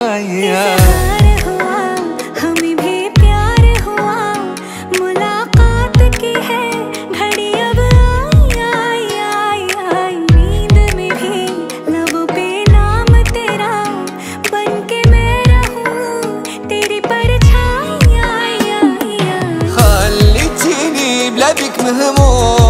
हमें भी प्यार हुआ, मुलाकात की है घड़ी अब आई आई आई। नींद में भी लबों पे नाम तेरा, बन के मैं रहूं तेरी परछाई। خليتيني بلا بيك مهموم